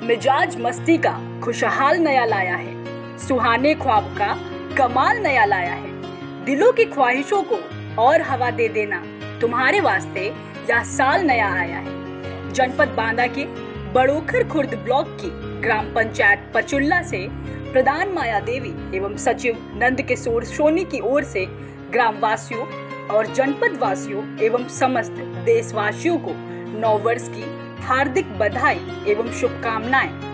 मिजाज मस्ती का खुशहाल नया लाया है, सुहाने ख्वाब का कमाल नया लाया है। दिलों की ख्वाहिशों को और हवा दे देना तुम्हारे वास्ते यह साल नया आया है। जनपद बांदा के बड़ोखर खुर्द ब्लॉक की ग्राम पंचायत पचुल्ला से प्रधान माया देवी एवं सचिव नंद किशोर सोनी की ओर से ग्राम वासियों और जनपद वासियों एवं समस्त देशवासियों को नव वर्ष की हार्दिक बधाई एवं शुभकामनाएं।